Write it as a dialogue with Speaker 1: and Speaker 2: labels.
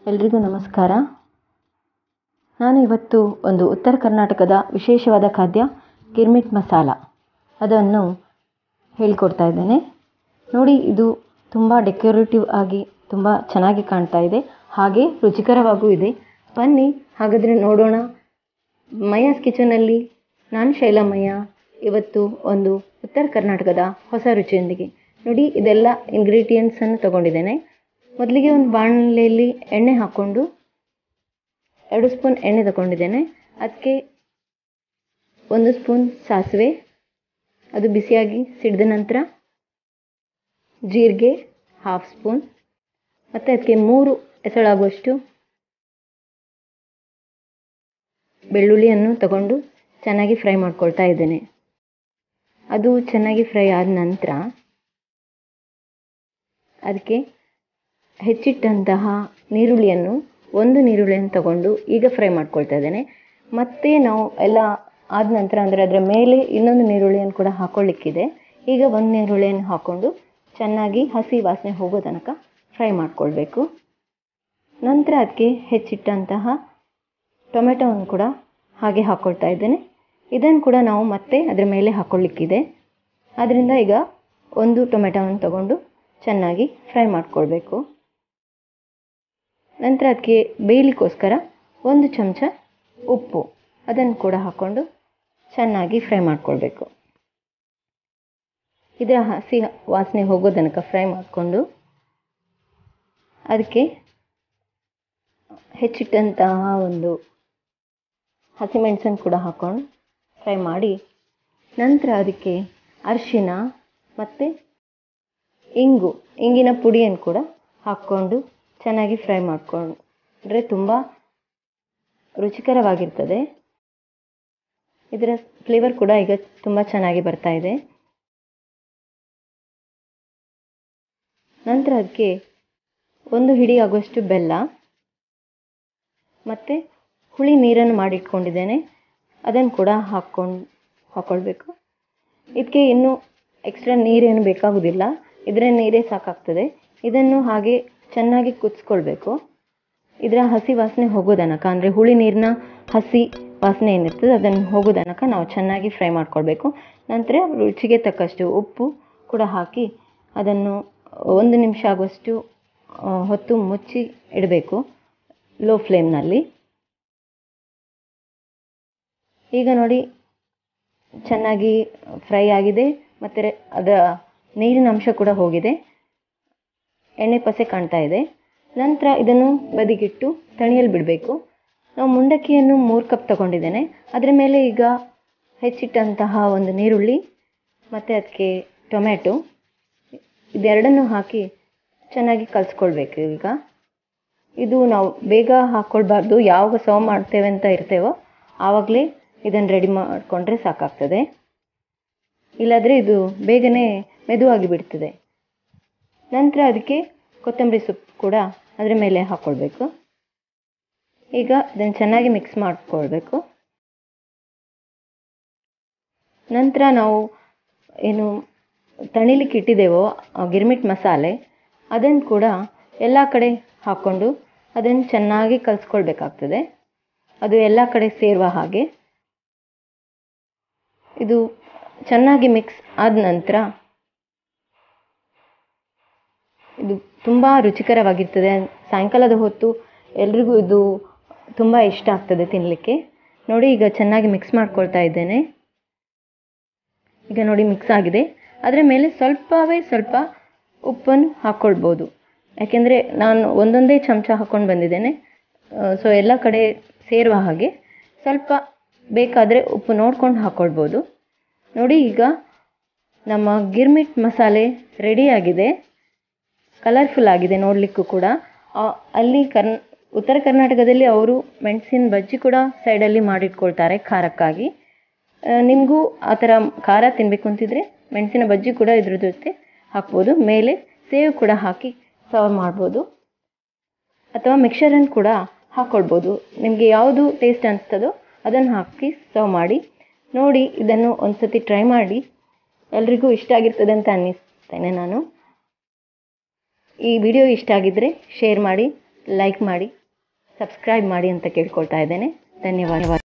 Speaker 1: ಎಲ್ರಿಗೂ ನಮಸ್ಕಾರ. ನಾನು ಇವತ್ತು ಒಂದು ಉತ್ತರ ಕರ್ನಾಟಕದ ವಿಶೇಷವಾದ ಖಾದ್ಯ ಗಿರ್ಮಿಟ್ ಮಸಾಲ ಅದನ್ನು ಹೇಳಿಕೊಡ್ತಾ ಇದ್ದೇನೆ. ನೋಡಿ, ಇದು ತುಂಬ ಡೆಕೋರೇಟಿವ್ ಆಗಿ ತುಂಬ ಚೆನ್ನಾಗಿ ಕಾಣ್ತಾ ಇದೆ, ಹಾಗೆ ರುಚಿಕರವಾಗೂ ಇದೆ. ಬನ್ನಿ ಹಾಗಾದರೆ ನೋಡೋಣ. ಮಯ್ಯಾಸ್ ಕಿಚನಲ್ಲಿ ನಾನು ಶೈಲಮಯ್ಯ. ಇವತ್ತು ಒಂದು ಉತ್ತರ ಕರ್ನಾಟಕದ ಹೊಸ ರುಚಿಯೊಂದಿಗೆ. ನೋಡಿ, ಇದೆಲ್ಲ ಇಂಗ್ರೀಡಿಯೆಂಟ್ಸನ್ನು ತಗೊಂಡಿದ್ದೇನೆ. ಮೊದಲಿಗೆ ಒಂದು ಬಾಣಲೆಯಲ್ಲಿ ಎಣ್ಣೆ ಹಾಕ್ಕೊಂಡು 2 ಸ್ಪೂನ್ ಎಣ್ಣೆ ತಗೊಂಡಿದ್ದೇನೆ. ಅದಕ್ಕೆ 1 ಸ್ಪೂನ್ ಸಾಸಿವೆ, ಅದು ಬಿಸಿಯಾಗಿ ಸಿಡಿದ ನಂತರ ಜೀರಿಗೆ 1/2 ಸ್ಪೂನ್, ಮತ್ತು ಅದಕ್ಕೆ 3 ಎಸಳಾಗುವಷ್ಟು ಬೆಳ್ಳುಳ್ಳಿಯನ್ನು ತಗೊಂಡು ಚೆನ್ನಾಗಿ ಫ್ರೈ ಮಾಡ್ಕೊಳ್ತಾ ಇದ್ದೇನೆ. ಅದು ಚೆನ್ನಾಗಿ ಫ್ರೈ ಆದ ನಂತರ ಅದಕ್ಕೆ ಹೆಚ್ಚಿಟ್ಟಂತಹ ನೀರುಳ್ಳಿಯನ್ನು 1 ನೀರುಳ್ಳಿಯನ್ನು ತಗೊಂಡು ಈಗ ಫ್ರೈ ಮಾಡ್ಕೊಳ್ತಾ ಇದ್ದೇನೆ. ಮತ್ತೆ ನಾವು ಎಲ್ಲ ಆದ ನಂತರ ಅಂದರೆ ಅದರ ಮೇಲೆ ಇನ್ನೊಂದು ನೀರುಳ್ಳಿಯನ್ನು ಕೂಡ ಹಾಕ್ಕೊಳ್ಳಿಕ್ಕಿದೆ. ಈಗ 1 ನೀರುಳ್ಳಿಯನ್ನು ಹಾಕ್ಕೊಂಡು ಚೆನ್ನಾಗಿ ಹಸಿ ವಾಸನೆ ಹೋಗೋ ತನಕ ಫ್ರೈ ಮಾಡ್ಕೊಳ್ಬೇಕು. ನಂತರ ಅದಕ್ಕೆ ಹೆಚ್ಚಿಟ್ಟಂತಹ ಟೊಮೆಟೊವನ್ನು ಕೂಡ ಹಾಗೆ ಹಾಕ್ಕೊಳ್ತಾ ಇದ್ದೇನೆ. ಇದನ್ನು ಕೂಡ ನಾವು ಮತ್ತೆ ಅದರ ಮೇಲೆ ಹಾಕ್ಕೊಳ್ಳಿಕ್ಕಿದೆ. ಆದ್ದರಿಂದ ಈಗ 1 ಟೊಮೆಟೊವನ್ನು ತಗೊಂಡು ಚೆನ್ನಾಗಿ ಫ್ರೈ ಮಾಡ್ಕೊಳ್ಬೇಕು. ನಂತರ ಅದಕ್ಕೆ ಬೇಯಲಿಕ್ಕೋಸ್ಕರ 1 ಚಮಚ ಉಪ್ಪು, ಅದನ್ನು ಕೂಡ ಹಾಕ್ಕೊಂಡು ಚೆನ್ನಾಗಿ ಫ್ರೈ ಮಾಡ್ಕೊಳ್ಬೇಕು. ಇದರ ಹಸಿ ವಾಸನೆ ಹೋಗೋ ತನಕ ಫ್ರೈ ಮಾಡಿಕೊಂಡು ಅದಕ್ಕೆ ಹೆಚ್ಚಿಟ್ಟಂತಹ ಒಂದು ಹಸಿಮೆಣಸನ್ನು ಕೂಡ ಹಾಕ್ಕೊಂಡು ಫ್ರೈ ಮಾಡಿ, ನಂತರ ಅದಕ್ಕೆ ಅರಿಶಿನ ಮತ್ತು ಇಂಗಿನ ಪುಡಿಯನ್ನು ಕೂಡ ಹಾಕ್ಕೊಂಡು ಚೆನ್ನಾಗಿ ಫ್ರೈ ಮಾಡಿಕೊಂಡ್ರೆ ತುಂಬ ರುಚಿಕರವಾಗಿರ್ತದೆ. ಇದರ ಫ್ಲೇವರ್ ಕೂಡ ಈಗ ತುಂಬ ಚೆನ್ನಾಗಿ ಬರ್ತಾ ಇದೆ. ನಂತರ ಅದಕ್ಕೆ 1 ಹಿಡಿ ಆಗುವಷ್ಟು ಬೆಲ್ಲ ಮತ್ತು ಹುಳಿ ನೀರನ್ನು ಮಾಡಿಟ್ಕೊಂಡಿದ್ದೇನೆ, ಅದನ್ನು ಕೂಡ ಹಾಕ್ಕೊಳ್ಬೇಕು. ಇದಕ್ಕೆ ಇನ್ನೂ ಎಕ್ಸ್ಟ್ರಾ ನೀರೇನು ಬೇಕಾಗುವುದಿಲ್ಲ, ಇದರ ನೀರೇ ಸಾಕಾಗ್ತದೆ. ಇದನ್ನು ಹಾಗೆ ಚೆನ್ನಾಗಿ ಕುದಿಸ್ಕೊಳ್ಬೇಕು. ಇದರ ಹಸಿ ವಾಸನೆ ಹೋಗೋ ತನಕ, ಅಂದರೆ ಹುಳಿ ನೀರಿನ ಹಸಿ ವಾಸನೆ ಏನಿರ್ತದೆ ಅದನ್ನು ಹೋಗೋ ತನಕ ನಾವು ಚೆನ್ನಾಗಿ ಫ್ರೈ ಮಾಡ್ಕೊಳ್ಬೇಕು. ನಂತರ ರುಚಿಗೆ ತಕ್ಕಷ್ಟು ಉಪ್ಪು ಕೂಡ ಹಾಕಿ ಅದನ್ನು 1 ನಿಮಿಷ ಆಗುವಷ್ಟು ಹೊತ್ತು ಮುಚ್ಚಿ ಇಡಬೇಕು ಲೋ ಫ್ಲೇಮ್ನಲ್ಲಿ. ಈಗ ನೋಡಿ, ಚೆನ್ನಾಗಿ ಫ್ರೈ ಆಗಿದೆ ಮತ್ತು ಅದರ ನೀರಿನ ಅಂಶ ಕೂಡ ಹೋಗಿದೆ, ಎಣ್ಣೆ ಪಸೆ ಕಾಣ್ತಾ ಇದೆ. ನಂತರ ಇದನ್ನು ಬದಿಗಿಟ್ಟು ತಣಿಯಲು ಬಿಡಬೇಕು. ನಾವು ಮುಂಡಕ್ಕಿಯನ್ನು 3 ಕಪ್ ತಗೊಂಡಿದ್ದೇನೆ. ಅದರ ಮೇಲೆ ಈಗ ಹೆಚ್ಚಿಟ್ಟಂತಹ 1 ನೀರುಳ್ಳಿ ಮತ್ತು ಅದಕ್ಕೆ ಟೊಮೆಟೊ, ಇದೆರಡನ್ನು ಹಾಕಿ ಚೆನ್ನಾಗಿ ಕಲಿಸ್ಕೊಳ್ಬೇಕು. ಈಗ ಇದು ನಾವು ಬೇಗ ಹಾಕ್ಕೊಳ್ಬಾರ್ದು, ಯಾವಾಗ ಸರ್ವ್ ಮಾಡ್ತೇವೆ ಅಂತ ಇರ್ತೇವೋ ಆವಾಗಲೇ ಇದನ್ನು ರೆಡಿ ಮಾಡಿಕೊಂಡ್ರೆ ಸಾಕಾಗ್ತದೆ, ಇಲ್ಲಾಂದರೆ ಇದು ಬೇಗನೆ ಮೆದುವಾಗಿ ಬಿಡ್ತದೆ. ನಂತರ ಅದಕ್ಕೆ ಕೊತ್ತಂಬರಿ ಸೊಪ್ಪು ಕೂಡ ಅದರ ಮೇಲೆ ಹಾಕ್ಕೊಳ್ಬೇಕು. ಈಗ ಇದನ್ನು ಚೆನ್ನಾಗಿ ಮಿಕ್ಸ್ ಮಾಡಿಕೊಳ್ಬೇಕು. ನಂತರ ನಾವು ಏನು ತಣಿಲಿಕ್ಕೆ ಇಟ್ಟಿದ್ದೇವೋ ಗಿರ್ಮಿಟ್ ಮಸಾಲೆ, ಅದನ್ನು ಕೂಡ ಎಲ್ಲ ಕಡೆ ಹಾಕ್ಕೊಂಡು ಅದನ್ನು ಚೆನ್ನಾಗಿ ಕಲಿಸ್ಕೊಳ್ಬೇಕಾಗ್ತದೆ, ಅದು ಎಲ್ಲ ಕಡೆ ಸೇರುವ ಹಾಗೆ. ಇದು ಚೆನ್ನಾಗಿ ಮಿಕ್ಸ್ ಆದ ನಂತರ ಇದು ತುಂಬ ರುಚಿಕರವಾಗಿರ್ತದೆ. ಸಾಯಂಕಾಲದ ಹೊತ್ತು ಎಲ್ರಿಗೂ ಇದು ತುಂಬ ಇಷ್ಟ ಆಗ್ತದೆ ತಿನ್ನಲಿಕ್ಕೆ. ನೋಡಿ, ಈಗ ಚೆನ್ನಾಗಿ ಮಿಕ್ಸ್ ಮಾಡ್ಕೊಳ್ತಾ ಇದ್ದೇನೆ. ಈಗ ನೋಡಿ ಮಿಕ್ಸ್ ಆಗಿದೆ. ಅದರ ಮೇಲೆ ಸ್ವಲ್ಪ ಉಪ್ಪನ್ನು ಹಾಕ್ಕೊಳ್ಬೋದು, ಯಾಕೆಂದರೆ ನಾನು ಒಂದೊಂದೇ ಚಮಚ ಹಾಕ್ಕೊಂಡು ಬಂದಿದ್ದೇನೆ. ಸೊ ಎಲ್ಲ ಕಡೆ ಸೇರುವ ಹಾಗೆ ಸ್ವಲ್ಪ ಬೇಕಾದರೆ ಉಪ್ಪು ನೋಡ್ಕೊಂಡು ಹಾಕ್ಕೊಳ್ಬೋದು. ನೋಡಿ, ಈಗ ನಮ್ಮ ಗಿರ್ಮಿಟ್ ಮಸಾಲೆ ರೆಡಿಯಾಗಿದೆ. ಕಲರ್ಫುಲ್ ಆಗಿದೆ ನೋಡಲಿಕ್ಕೂ ಕೂಡ. ಅಲ್ಲಿ ಉತ್ತರ ಕರ್ನಾಟಕದಲ್ಲಿ ಅವರು ಮೆಣಸಿನ ಬಜ್ಜಿ ಕೂಡ ಸೈಡಲ್ಲಿ ಮಾಡಿಟ್ಕೊಳ್ತಾರೆ ಖಾರಕ್ಕಾಗಿ. ನಿಮಗೂ ಆ ಥರ ಖಾರ ತಿನ್ನಬೇಕು ಅಂತಿದ್ರೆ ಮೆಣಸಿನ ಬಜ್ಜಿ ಕೂಡ ಇದ್ರ ಜೊತೆ ಹಾಕ್ಬೋದು. ಮೇಲೆ ಸೇವು ಕೂಡ ಹಾಕಿ ಸರ್ವ್ ಮಾಡ್ಬೋದು, ಅಥವಾ ಮಿಕ್ಸರನ್ನು ಕೂಡ ಹಾಕ್ಕೊಳ್ಬೋದು. ನಿಮಗೆ ಯಾವುದು ಟೇಸ್ಟ್ ಅನಿಸ್ತದೋ ಅದನ್ನು ಹಾಕಿ ಸರ್ವ್ ಮಾಡಿ. ನೋಡಿ, ಇದನ್ನು ಒಂದು ಸತಿ ಟ್ರೈ ಮಾಡಿ, ಎಲ್ರಿಗೂ ಇಷ್ಟ ಆಗಿರ್ತದೆ ಅಂತ ಅನ್ನಿಸ್ತೇನೆ ನಾನು. ಈ ವಿಡಿಯೋ ಇಷ್ಟ ಆಗಿದ್ದರೆ ಶೇರ್ ಮಾಡಿ, ಲೈಕ್ ಮಾಡಿ, ಸಬ್ಸ್ಕ್ರೈಬ್ ಮಾಡಿ ಅಂತ ಕೇಳ್ಕೊಳ್ತಾ ಇದ್ದೇನೆ. ಧನ್ಯವಾದ.